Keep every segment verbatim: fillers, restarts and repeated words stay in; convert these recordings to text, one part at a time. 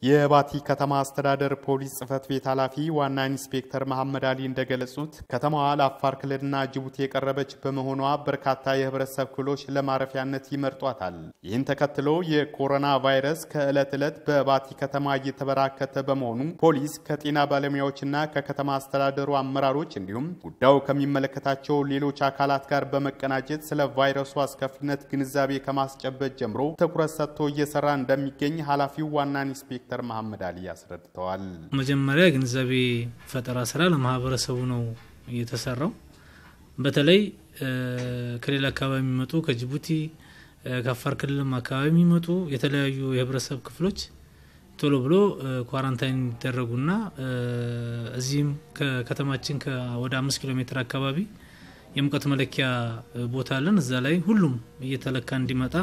የባቲ ከተማ አስተዳደር ፖሊስ ጽፈት ቤት ኃላፊ ዋና ኢንስፔክተር መሐመድ አሊ እንደገለጹት ከተማዋ ለአፋር ክልልና ጅቡቲ የቀረበች በመሆኗ በርካታ የህብረተሰብ ክፍሎች ለማረፊያነት ይመርጧታል። ይህን ተከትሎ የኮሮና ቫይረስ ከዕለት ዕለት በባቲ ከተማ እየተበራከተ በመሆኑ ፖሊስ ከጤና ባለሙያዎችና ከከተማ አስተዳደሩ አመራሮች እንዲሁም ጉዳዩ ከሚመለከታቸው ሌሎች አካላት ጋር በመቀናጀት ስለ ቫይረሱ አስከፊነት ግንዛቤ ከማስጨበጥ ጀምሮ ትኩረት ሰጥቶ እየሰራ እንደሚገኝ ኃላፊው ዋና ኢንስፔክተር መሐመድ አሊ ያስረድተዋል። መጀመሪያ ግንዛቤ ፈጠራ ስራ ለማህበረሰቡ ነው የተሰራው። በተለይ ከሌላ አካባቢ የሚመጡ ከጅቡቲ ከአፋር ክልልም አካባቢ የሚመጡ የተለያዩ የህብረተሰብ ክፍሎች ቶሎ ብሎ ኳራንታይን ይደረጉና እዚህም ከከተማችን ወደ አምስት ኪሎ ሜትር አካባቢ የሙቀት መለኪያ ቦታ አለን። እዛ ላይ ሁሉም እየተለካ እንዲመጣ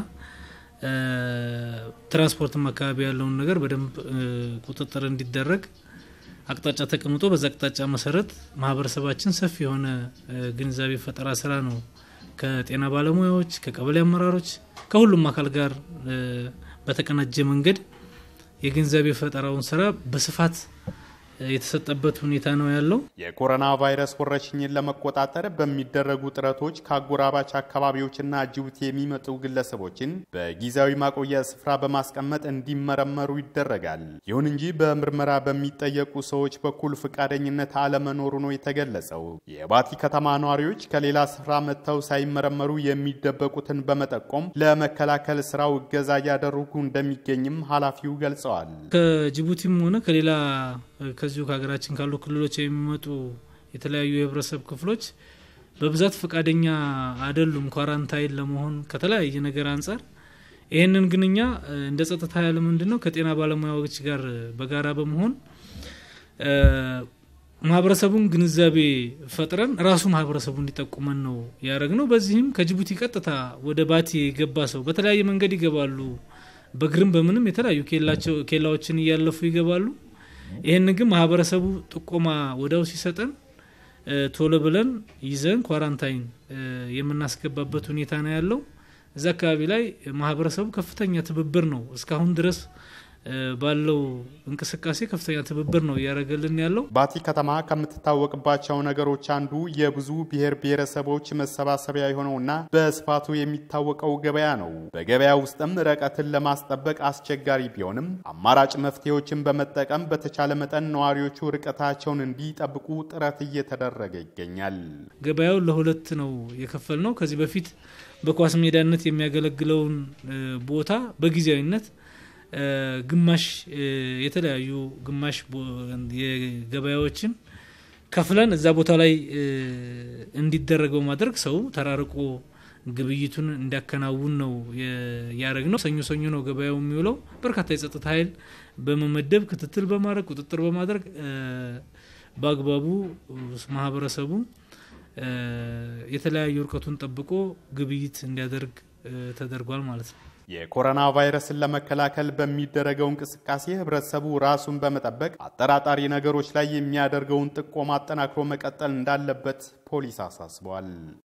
ትራንስፖርት አካባቢ ያለውን ነገር በደንብ ቁጥጥር እንዲደረግ አቅጣጫ ተቀምጦ በዛ አቅጣጫ መሰረት ማህበረሰባችን ሰፊ የሆነ ግንዛቤ ፈጠራ ስራ ነው ከጤና ባለሙያዎች ከቀበሌ አመራሮች ከሁሉም አካል ጋር በተቀናጀ መንገድ የግንዛቤ ፈጠራውን ስራ በስፋት የተሰጠበት ሁኔታ ነው ያለው። የኮሮና ቫይረስ ወረርሽኝን ለመቆጣጠር በሚደረጉ ጥረቶች ከአጎራባች አካባቢዎችና ጅቡቲ የሚመጡ ግለሰቦችን በጊዜያዊ ማቆያ ስፍራ በማስቀመጥ እንዲመረመሩ ይደረጋል። ይሁን እንጂ በምርመራ በሚጠየቁ ሰዎች በኩል ፍቃደኝነት አለመኖሩ ነው የተገለጸው። የባቲ ከተማ ነዋሪዎች ከሌላ ስፍራ መጥተው ሳይመረመሩ የሚደበቁትን በመጠቆም ለመከላከል ስራው እገዛ ያደረጉ እንደሚገኝም ኃላፊው ገልጸዋል። ከጅቡቲም ሆነ ከሌላ ከዚሁ ከሀገራችን ካሉ ክልሎች የሚመጡ የተለያዩ የህብረተሰብ ክፍሎች በብዛት ፍቃደኛ አይደሉም ኳራንታይን ለመሆን ከተለያየ ነገር አንፃር። ይሄንን ግንኛ እንደ ጸጥታ ኃይል ምንድነው ከጤና ባለሙያዎች ጋር በጋራ በመሆን ማህበረሰቡን ግንዛቤ ፈጥረን ራሱ ማህበረሰቡ እንዲጠቁመን ነው ያረግነው። በዚህም ከጅቡቲ ቀጥታ ወደ ባቲ የገባ ሰው በተለያየ መንገድ ይገባሉ። በግርም በምንም የተለያዩ ኬላቸው ኬላዎችን ያለፉ ይገባሉ። ይሄን ግን ማህበረሰቡ ጥቆማ ወዳው ሲሰጠን ቶሎ ብለን ይዘን ኳራንታይን የምናስገባበት ሁኔታ ነው ያለው። እዛ አካባቢ ላይ ማህበረሰቡ ከፍተኛ ትብብር ነው እስካሁን ድረስ ባለው እንቅስቃሴ ከፍተኛ ትብብር ነው ያረጋልን ያለው። ባቲ ከተማ ከምትታወቅባቸው ነገሮች አንዱ የብዙ ብሔር ብሔረሰቦች መሰባሰቢያ የሆነውና በስፋቱ የሚታወቀው ገበያ ነው። በገበያ ውስጥም ርቀትን ለማስጠበቅ አስቸጋሪ ቢሆንም አማራጭ መፍትሄዎችን በመጠቀም በተቻለ መጠን ነዋሪዎቹ ርቀታቸውን እንዲጠብቁ ጥረት እየተደረገ ይገኛል። ገበያው ለሁለት ነው የከፈልነው። ከዚህ በፊት በኳስ ሜዳነት የሚያገለግለውን ቦታ በጊዜያዊነት ግማሽ የተለያዩ ግማሽ የገበያዎችን ከፍለን እዛ ቦታ ላይ እንዲደረገው ማድረግ ሰው ተራርቆ ግብይቱን እንዲያከናውን ነው ያረግነው። ሰኞ ሰኞ ነው ገበያው የሚውለው። በርካታ የጸጥታ ኃይል በመመደብ ክትትል በማድረግ ቁጥጥር በማድረግ በአግባቡ ማህበረሰቡ የተለያዩ ርቀቱን ጠብቆ ግብይት እንዲያደርግ ተደርጓል ማለት ነው። የኮሮና ቫይረስን ለመከላከል በሚደረገው እንቅስቃሴ ህብረተሰቡ ራሱን በመጠበቅ አጠራጣሪ ነገሮች ላይ የሚያደርገውን ጥቆማ አጠናክሮ መቀጠል እንዳለበት ፖሊስ አሳስቧል።